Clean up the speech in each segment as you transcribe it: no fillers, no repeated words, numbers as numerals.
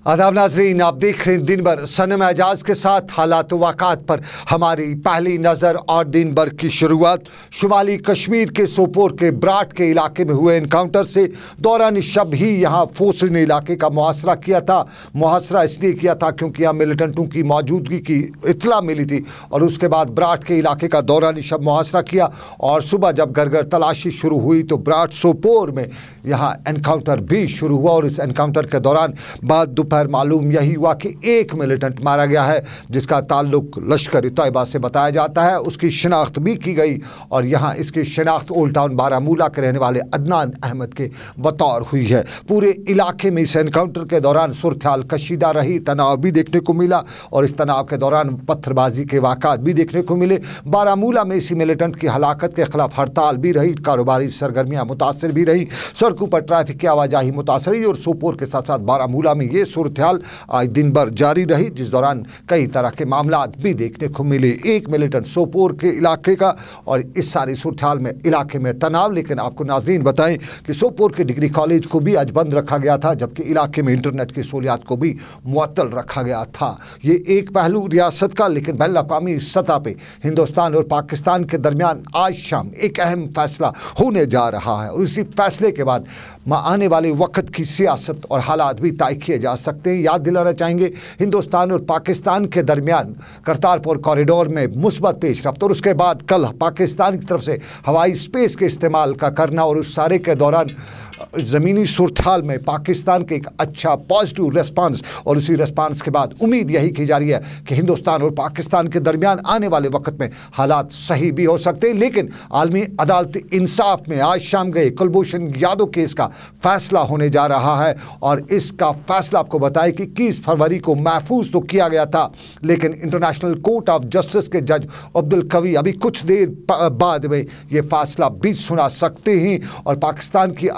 आदाब नाज़रीन, आप देख रहे हैं दिन भर सनम एजाज के साथ हालात वाक़ात पर हमारी पहली नज़र। और दिन भर की शुरुआत शुमाली कश्मीर के सोपोर के ब्राट के इलाके में हुए एनकाउंटर से। दौरान शब ही यहाँ फोर्सेज ने इलाके का मुहासरा किया था। मुहासरा इसलिए किया था क्योंकि यहाँ मिलिटेंटों की मौजूदगी की इत्तला मिली थी और उसके बाद ब्राट के इलाके का दौरान शब मुहासरा किया। और सुबह जब घर घर तलाशी शुरू हुई तो ब्राट सोपोर में यहाँ एनकाउंटर भी शुरू हुआ। और इस एनकाउंटर के दौरान बाद दोपहर मालूम यही हुआ कि एक मिलिटेंट मारा गया है जिसका ताल्लुक लश्कर तैयबा से बताया जाता है। उसकी शिनाख्त भी की गई और यहाँ इसकी शिनाख्त ओल्ड टाउन बारामूला के रहने वाले अदनान अहमद के बतौर हुई है। पूरे इलाके में इस एनकाउंटर के दौरान सूरत-ए-हाल कशीदा रही, तनाव भी देखने को मिला और इस तनाव के दौरान पत्थरबाजी के वाक़ात भी देखने को मिले। बारामूला में इसी मिलिटेंट की हलाकत के खिलाफ हड़ताल भी रही, कारोबारी सरगर्मियाँ मुतासर भी रही, सड़कों पर ट्रैफिक की आवाजाही मुतासर रही और सोपोर के साथ साथ बारामूला में ये सूरत-ए-हाल आज दिन भर जारी रही, जिस दौरान कई तरह के मामलात भी देखने को मिले। एक मिलिटेंट सोपोर के इलाके का और इस सारी सूरत-ए-हाल में इलाके में तनाव। लेकिन आपको नाज़रीन बताएं कि सोपोर के डिग्री कॉलेज को भी आज बंद रखा गया था, जबकि इलाके में इंटरनेट की सहूलियात को भी मुअत्तल रखा गया था। ये एक पहलू रियासत का, लेकिन बैन अक़वामी सतह पर हिंदुस्तान और पाकिस्तान के दरमियान आज शाम एक अहम फैसला होने जा रहा है और इसी फैसले के बाद आने वाले वक्त की सियासत और हालात भी तय किए जा सकते हैं। याद दिलाना चाहेंगे, हिंदुस्तान और पाकिस्तान के दरमियान करतारपुर कॉरिडोर में मुस्बत पेशरफ्त और उसके बाद कल पाकिस्तान की तरफ से हवाई स्पेस के इस्तेमाल का करना और उस सारे के दौरान ज़मीनी सूरत-ए-हाल में पाकिस्तान के एक अच्छा पॉजिटिव रेस्पॉन्स और उसी रेस्पॉन्स के बाद उम्मीद यही की जा रही है कि हिंदुस्तान और पाकिस्तान के दरमियान आने वाले वक्त में हालात सही भी हो सकते हैं। लेकिन आलमी अदालत इंसाफ में आज शाम गए कुलभूषण यादव केस का फैसला होने जा रहा है और इसका फैसला आपको बताएं कि 21 फरवरी को महफूज तो किया गया था, लेकिन इंटरनेशनल कोर्ट ऑफ जस्टिस के जज अब्दुल कवी अभी कुछ देर बाद में ये फैसला भी सुना सकते हैं। और पाकिस्तान की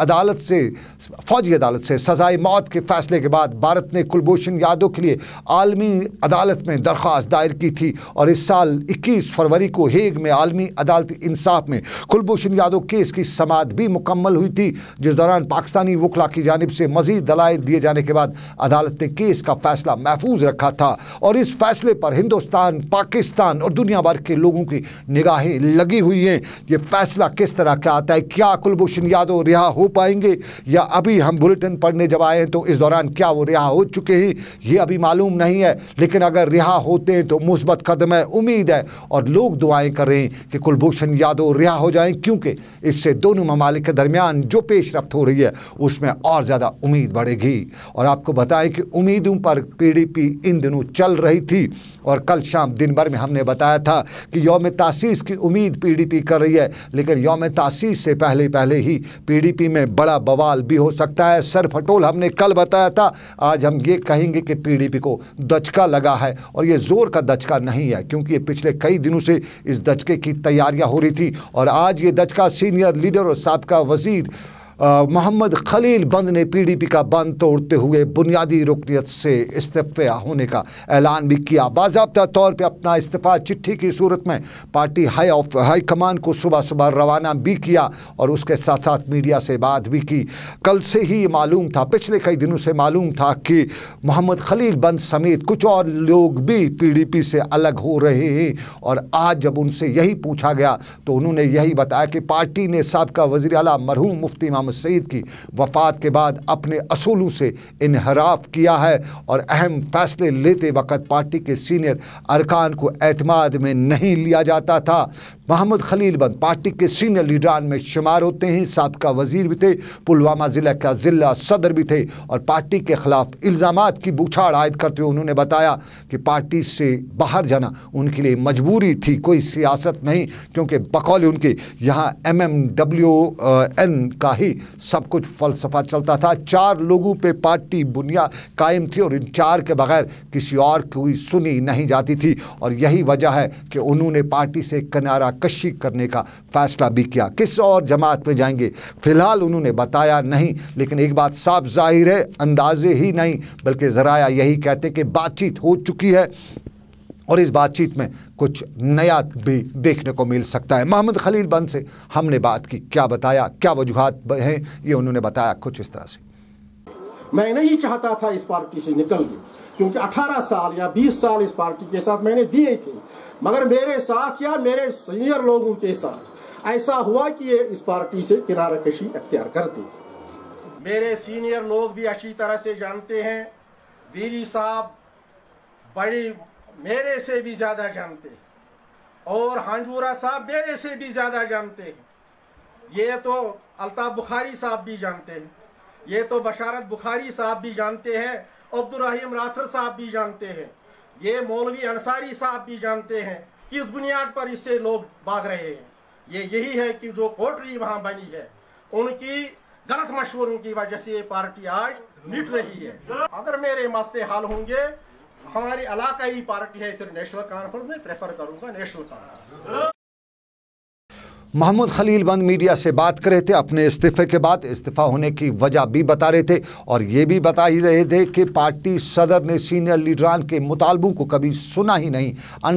फौजी अदालत से सजाए मौत के फैसले के बाद भारत ने कुलभूषण यादव के लिए आलमी अदालत में दरख्वास्त दायर की थी और इस साल 21 फरवरी को हेग में आलमी अदालत इंसाफ में कुलभूषण यादव केस की समाअत भी मुकम्मल हुई थी, जिस दौरान पाकिस्तानी वकला की जानिब से मजीद दलाइल दिए जाने के बाद अदालत ने केस का फैसला महफूज रखा था। और इस फैसले पर हिंदुस्तान, पाकिस्तान और दुनिया भर के लोगों की निगाहें लगी हुई हैं। ये फैसला किस तरह का आता है, क्या कुलभूषण यादव रिहा हो पाएंगे या अभी हम बुलेटिन पढ़ने जब आए हैं तो इस दौरान क्या वो रिहा हो चुके हैं, ये अभी मालूम नहीं है। लेकिन अगर रिहा होते हैं तो मुस्बत कदम है, उम्मीद है और लोग दुआएं कर रहे हैं कि कुलभूषण यादव रिहा हो जाएं, क्योंकि इससे दोनों ममालिक के दरमियान जो पेशरफ्त हो रही है उसमें और ज़्यादा उम्मीद बढ़ेगी। और आपको बताएं कि उम्मीदों पर पीडीपी इन दिनों चल रही थी और कल शाम दिन भर में हमने बताया था कि यौम तासीस की उम्मीद पीडीपी कर रही है, लेकिन यौम तासीस से पहले ही पीडीपी में बड़ा बवाल भी हो सकता है। सर फटोल हमने कल बताया था, आज हम ये कहेंगे कि पीडीपी को दचका लगा है और ये जोर का दचका नहीं है, क्योंकि ये पिछले कई दिनों से इस दचके की तैयारियां हो रही थी और आज ये दचका सीनियर लीडर और साबका वजीर मोहम्मद खलील बंद ने पीडीपी का बंद तोड़ते हुए बुनियादी रुकनियत से इस्तीफा होने का ऐलान भी किया। बाज़ाब्ता तौर पे अपना इस्तीफा चिट्ठी की सूरत में पार्टी हाई कमान को सुबह सुबह रवाना भी किया और उसके साथ साथ मीडिया से बात भी की। कल से ही मालूम था, पिछले कई दिनों से मालूम था कि मोहम्मद खलील बंद समेत कुछ और लोग भी पीडीपी से अलग हो रहे हैं। और आज जब उनसे यही पूछा गया तो उन्होंने यही बताया कि पार्टी ने साबका वज़ीर आला मरहूम मुफ्ती सईद की वफ़ात के बाद अपने असूलों से इनहराफ किया है और अहम फैसले लेते वक्त पार्टी के सीनियर अरकान को एतमाद में नहीं लिया जाता था। मोहम्मद खलील बंद पार्टी के सीनियर लीडरान में शुमार होते हैं, साबका वजीर भी थे, पुलवामा ज़िला का ज़िला सदर भी थे और पार्टी के खिलाफ इल्ज़ामात की बौछार आयद करते हुए उन्होंने बताया कि पार्टी से बाहर जाना उनके लिए मजबूरी थी, कोई सियासत नहीं, क्योंकि बकौल उनके यहाँ MMWN का ही सब कुछ फ़लसफ़ा चलता था। 4 लोगों पे पार्टी बुनियाद कायम थी और इन 4 के बगैर किसी और कोई सुनी नहीं जाती थी और यही वजह है कि उन्होंने पार्टी से किनारा कशी करने का फैसला भी किया। किस और जमात में जाएंगे फिलहाल उन्होंने बताया नहीं, लेकिन एक बात साफ जाहिर है, अंदाजे ही नहीं बल्कि ज़राया यही कहते कि बातचीत हो चुकी है और इस बातचीत में कुछ नया भी देखने को मिल सकता है। मोहम्मद खलील बंद से हमने बात की, क्या बताया, क्या वजूहात हैं, ये उन्होंने बताया कुछ इस तरह से। मैं नहीं चाहता था इस पार्टी से निकल गए, क्योंकि 18 साल या 20 साल इस पार्टी के साथ मैंने दिए थे, मगर मेरे साथ या मेरे सीनियर लोगों के साथ ऐसा हुआ कि ये इस पार्टी से किनारा कशी अख्तियार कर दी। मेरे सीनियर लोग भी अच्छी तरह से जानते हैं, वीरी साहब बड़ी मेरे से भी ज़्यादा जानते हैं और हांजूरा साहब मेरे से भी ज़्यादा जानते हैं, ये तो अल्ताफ़ बुखारी साहब भी जानते हैं, ये तो बशारत बुखारी साहब भी जानते हैं, अब्दुर्रहीम राठौर साहब भी जानते हैं, ये मौलवी अंसारी साहब भी जानते हैं किस बुनियाद पर इससे लोग भाग रहे हैं। ये यही है कि जो कोटरी वहाँ बनी है उनकी गलत मशवरों की वजह से ये पार्टी आज मिट रही है। अगर मेरे मसले हल होंगे, हमारी इलाकाई पार्टी है, सिर्फ नेशनल कॉन्फ्रेंस में प्रेफर करूँगा नेशनल कॉन्फ्रेंस। महमूद खलील बंद मीडिया से बात कर रहे थे, अपने इस्तीफे के बाद इस्तीफा होने की वजह भी बता रहे थे और ये भी बता ही रहे थे कि पार्टी सदर ने सीनियर लीडरान के मुतालबों को कभी सुना ही नहीं,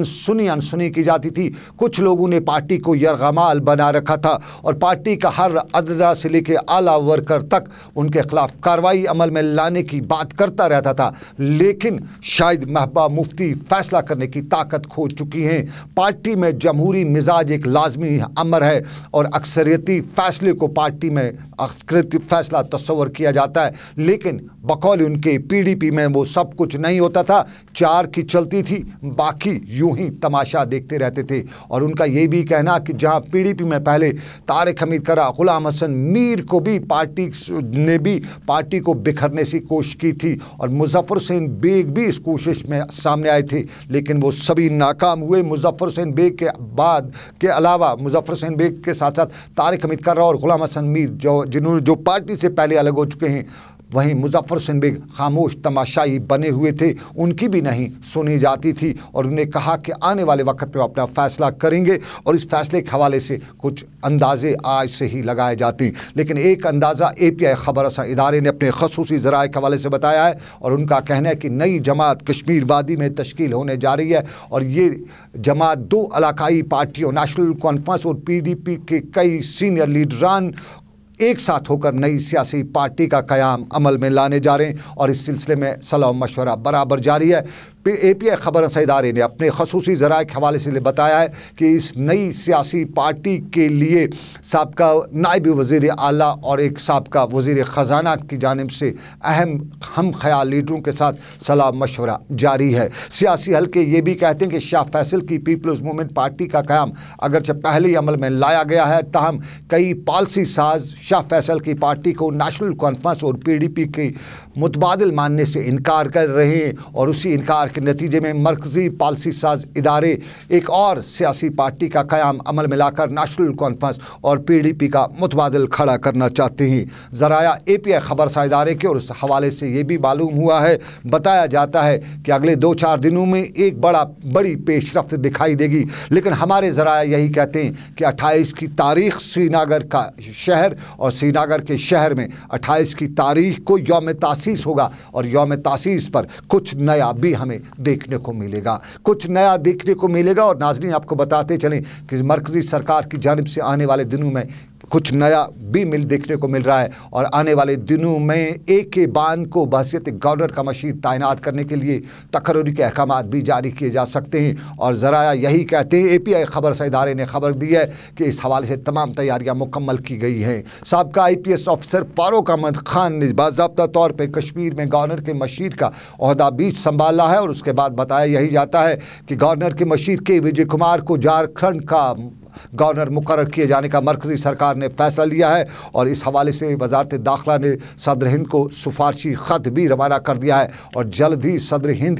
अनसुनी की जाती थी। कुछ लोगों ने पार्टी को यरगमाल बना रखा था और पार्टी का हर अदना से लेकर आला वर्कर तक उनके खिलाफ कार्रवाई अमल में लाने की बात करता रहता था, लेकिन शायद महबूबा मुफ्ती फैसला करने की ताकत खो चुकी हैं। पार्टी में जमहूरी मिजाज एक लाजमी अमर है और अक्सरियती फैसले को पार्टी में अक्सरियती फैसला तस्वर किया जाता है, लेकिन बकौल उनके पीडीपी में वो सब कुछ नहीं होता था। चार की चलती थी, बाकी यूं ही तमाशा देखते रहते थे। और उनका ये भी कहना कि जहां पीडीपी में पहले तारिक हमीद करा, गुलाम हसन मीर को भी पार्टी ने भी पार्टी को बिखरने की कोशिश की थी और मुजफ्फर हुसैन बेग भी इस कोशिश में सामने आए थे, लेकिन वो सभी नाकाम हुए। मुजफ्फर हुसैन बेग के बाद के अलावा मुजफ्फर हुसैन बेग के साथ साथ तारिक हमीद करा और गुलाम हसन मीर जो पार्टी से पहले अलग हो चुके हैं, वहीं मुजफ्फर हुसैन बेग खामोश तमाशाई बने हुए थे, उनकी भी नहीं सुनी जाती थी। और उन्हें कहा कि आने वाले वक्त पे वो अपना फैसला करेंगे और इस फैसले के हवाले से कुछ अंदाजे आज से ही लगाए जाते हैं। लेकिन एक अंदाज़ा API खबर रसा इदारे ने अपने खसूसी ज़राए के हवाले से बताया है और उनका कहना है कि नई जमात कश्मीर वादी में तश्कील होने जा रही है और ये जमात 2 इलाकाई पार्टियों नेशनल कॉन्फ्रेंस और PDP के कई सीनियर लीडरान एक साथ होकर नई सियासी पार्टी का क़याम अमल में लाने जा रहे हैं और इस सिलसिले में सलाह मशवरा बराबर जारी है। API खबर इदारे ने अपने खसूसी ज़राए के हवाले से बताया है कि इस नई सियासी पार्टी के लिए साबका नायब वज़ीर आला और एक साबका वज़ीर ख़जाना की जानिब से अहम हम ख्याल लीडरों के साथ सलाह मशवरा जारी है। सियासी हल्के ये भी कहते हैं कि शाह फैसल की पीपल्स मूवमेंट पार्टी का क़याम अगरचे पहले ही अमल में लाया गया है, ताहम कई पॉलिसी साज शाह फैसल की पार्टी को नेशनल कॉन्फ्रेंस और PDP के मुतबादिल मानने से इनकार कर रहे हैं और उसी इनकार के नतीजे में मरकज़ी पॉलिसी साज इदारे एक और सियासी पार्टी का क़याम अमल में लाकर नेशनल कॉन्फ्रेंस और PDP का मुतबादिल खड़ा करना चाहते हैं। ज़राया API खबर सा इदारे के और उस हवाले से ये भी मालूम हुआ है, बताया जाता है कि अगले 2-4 दिनों में एक बड़ी पेशरफ्त दिखाई देगी। लेकिन हमारे ज़राया यही कहते हैं कि 28 की तारीख श्रीनगर का शहर और श्रीनगर के शहर में 28 की तारीख को यौम तासीस होगा और यौम तासीस पर कुछ नया भी हमें देखने को मिलेगा, कुछ नया देखने को मिलेगा। और नाज़रीन आपको बताते चलें कि मरकज़ी सरकार की जानिब से आने वाले दिनों में कुछ नया भी देखने को मिल रहा है और आने वाले दिनों में AK बान को बहैसियत गवर्नर का मशीर तैनात करने के लिए तकर्री के अहकामात भी जारी किए जा सकते हैं। और ज़राया यही कहते हैं, API खबर से इदारे ने खबर दी है कि इस हवाले से तमाम तैयारियां मुकम्मल की गई हैं। साबका IPS ऑफिसर फारूक अहमद खान ने बाज़ाब्ता तौर पर कश्मीर में गवर्नर के मशीर का ओहदा भी संभाला है और उसके बाद बताया यही जाता है कि गवर्नर के मशीर के विजय कुमार को झारखंड का गवर्नर मुकर्रर किए जाने का मरकज़ी सरकार ने फैसला लिया है और इस हवाले से वज़ारत दाखिला ने सदर हिंद को सिफारशी ख़त भी रवाना कर दिया है और जल्द ही सदर हिंद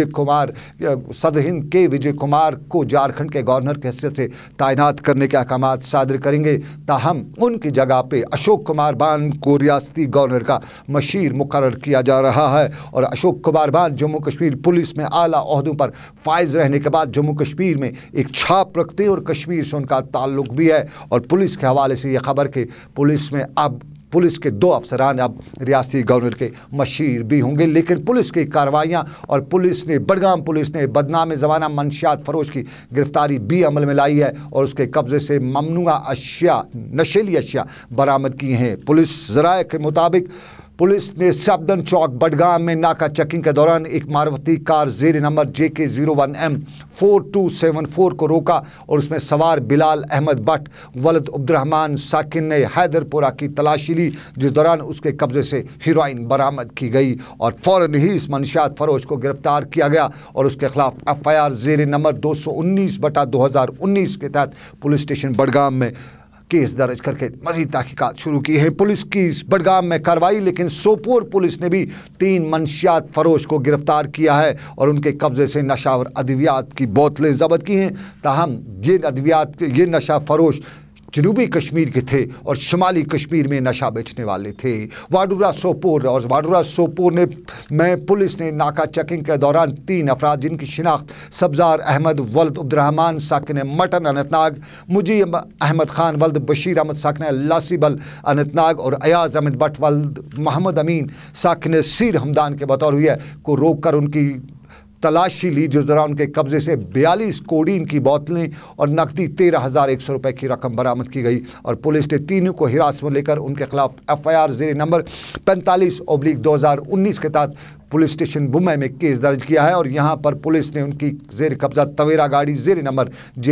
के विजय कुमार को झारखंड के गवर्नर की हैसियत से तैनात करने के अहकामात सादर करेंगे। ताहम उनकी जगह पे अशोक कुमार बान को रियासती गवर्नर का मशीर मुकर्रर किया जा रहा है और अशोक कुमार बान जम्मू कश्मीर पुलिस में आला ओहदों पर फाइज रहने के बाद जम्मू कश्मीर में एक छाप रखते हैं और कश्मीर से उनका ताल्लुक भी है। और पुलिस के हवाले से ये खबर कि पुलिस के 2 अफसरान अब रियासती गवर्नर के मशीर भी होंगे। लेकिन पुलिस की कार्रवाइयाँ और बडगाम पुलिस ने बदनाम ज़माना मंशियात फरोश की गिरफ्तारी भी अमल में लाई है और उसके कब्ज़े से ममनुआ अशिया नशीली अशिया बरामद की हैं। पुलिस ज़राए के मुताबिक पुलिस ने सफदर चौक बडगाम में नाका चेकिंग के दौरान एक मारुति कार जेर नंबर JK01M4274 को रोका और उसमें सवार बिलाल अहमद भट्ट वलद अब्दुर्रहमान साकिन ने हैदरपुरा की तलाशी ली, जिस दौरान उसके कब्जे से हीरोइन बरामद की गई और फौरन ही इस मंशियात फरोश को गिरफ्तार किया गया और उसके खिलाफ FIR जेर नंबर 219/2019 के तहत पुलिस स्टेशन बडगाम में केस दर्ज करके मजीद तहकीकात शुरू की है। पुलिस की इस बडगाम में कार्रवाई, लेकिन सोपोर पुलिस ने भी 3 मंशियात फरोश को गिरफ्तार किया है और उनके कब्जे से नशा और अद्वियात की बोतलें जब्त की हैं। ताहम ये नशा फरोश जनूबी कश्मीर के थे और शुमाली कश्मीर में नशा बेचने वाले थे। वाडूरा सोपोर में पुलिस ने नाका चेकिंग के दौरान 3 अफराद जिनकी शिनाख्त सब्जार अहमद वल्द अब्दुर्रहमान साकिन मटन अनंतनाग, मुजीब अहमद खान वल्द बशीर अहमद साकिन लासीबल अनंतनाग और अयाज अहमद भट्ट वल्द मोहम्मद अमीन साकिन सीर हमदान के बतौर हुई है को रोक कर उनकी तलाशी ली, जिस दौरान उनके कब्जे से 42 कोडीन की बोतलें और नकदी 13,100 रुपये की रकम बरामद की गई और पुलिस ने तीनों को हिरासत में लेकर उनके खिलाफ FIR जेर नंबर 45/2019 के तहत पुलिस स्टेशन बुम्बई में केस दर्ज किया है और यहां पर पुलिस ने उनकी जेर कब्जा तवेरा गाड़ी जेर नंबर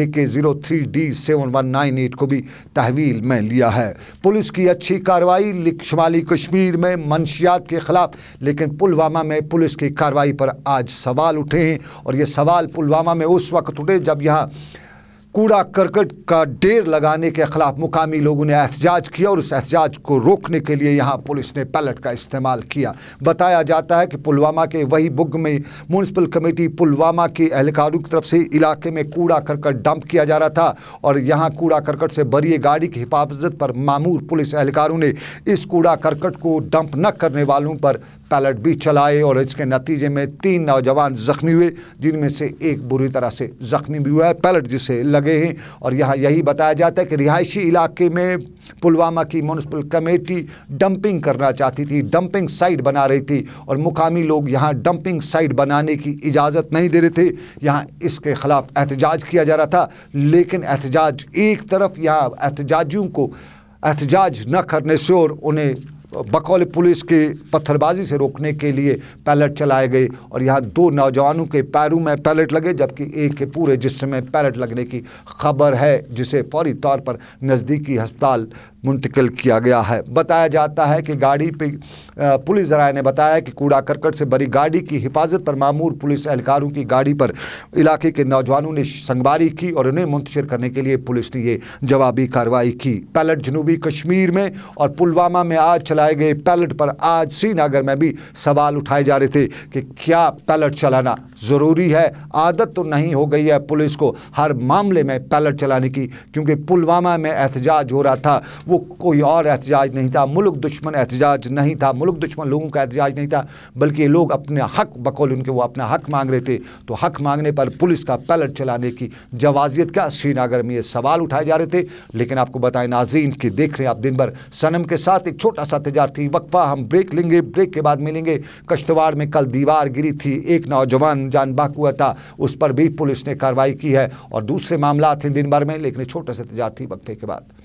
JK03D7198 को भी तहवील में लिया है। पुलिस की अच्छी कार्रवाई शुमाली कश्मीर में मंशियात के खिलाफ, लेकिन पुलवामा में पुलिस की कार्रवाई पर आज सवाल उठे हैं और ये सवाल पुलवामा में उस वक्त उठे जब यहाँ कूड़ा करकट का ढेर लगाने के खिलाफ मुकामी लोगों ने एहतजाज किया और उस एहतजाज को रोकने के लिए यहाँ पुलिस ने पैलेट का इस्तेमाल किया। बताया जाता है कि पुलवामा के वही बुग में म्यूनसिपल कमेटी पुलवामा के एहलकारों की तरफ से इलाके में कूड़ा करकट डंप किया जा रहा था और यहाँ कूड़ा करकट से भरी गाड़ी की हिफाजत पर मामूर पुलिस एहलकारों ने इस कूड़ा करकट को डंप न करने वालों पर पैलेट भी चलाए और इसके नतीजे में 3 नौजवान जख्मी हुए, जिनमें से एक बुरी तरह से जख्मी भी हुआ है। पैलेट जिसे लगे हैं और यहाँ यही बताया जाता है कि रिहायशी इलाके में पुलवामा की म्यूनसिपल कमेटी डंपिंग करना चाहती थी, डंपिंग साइट बना रही थी और मुकामी लोग यहाँ डंपिंग साइट बनाने की इजाज़त नहीं दे रहे थे। यहाँ इसके खिलाफ एहतजाज किया जा रहा था, लेकिन एहतजाज एक तरफ यहाँ एहतजाजियों को एहतजाज न करने से और उन्हें बकौल पुलिस के पत्थरबाजी से रोकने के लिए पैलेट चलाए गए और यहाँ 2 नौजवानों के पैरों में पैलेट लगे, जबकि एक के पूरे जिस्म में पैलेट लगने की खबर है, जिसे फौरी तौर पर नज़दीकी अस्पताल मुंतकिल किया गया है। बताया जाता है कि गाड़ी पे पुलिस ज़राए ने बताया कि कूड़ा करकट से भरी गाड़ी की हिफाजत पर मामूर पुलिस एहलकारों की गाड़ी पर इलाके के नौजवानों ने संगवारी की और उन्हें मुंतशिर करने के लिए पुलिस ने ये जवाबी कार्रवाई की। पैलेट जनूबी कश्मीर में और पुलवामा में आज चलाए गए पैलेट पर आज श्रीनगर में भी सवाल उठाए जा रहे थे कि क्या पैलेट चलाना ज़रूरी है। आदत तो नहीं हो गई है पुलिस को हर मामले में पैलेट चलाने की, क्योंकि पुलवामा में एहतजाज हो रहा था, वो कोई और एहतजाज नहीं था, मुल्क दुश्मन एहतजाज नहीं था, मुल्क दुश्मन लोगों का एहतजाज नहीं था, बल्कि ये लोग अपने हक बकौल उनके वो अपना हक मांग रहे थे। तो हक मांगने पर पुलिस का पैलेट चलाने की जवाजियत का श्रीनगर में ये सवाल उठाए जा रहे थे। लेकिन आपको बताएं नाज़रीन कि देख रहे हैं आप दिन भर सनम के साथ एक छोटा सा तजारती वक्फा, हम ब्रेक लेंगे, ब्रेक के बाद मिलेंगे। कश्तवाड़ में कल दीवार गिरी थी, एक नौजवान जान बाक हुआ था, उस पर भी पुलिस ने कार्रवाई की है और दूसरे मामला थे दिन भर में, लेकिन छोटे से तजारती वक्फे के बाद।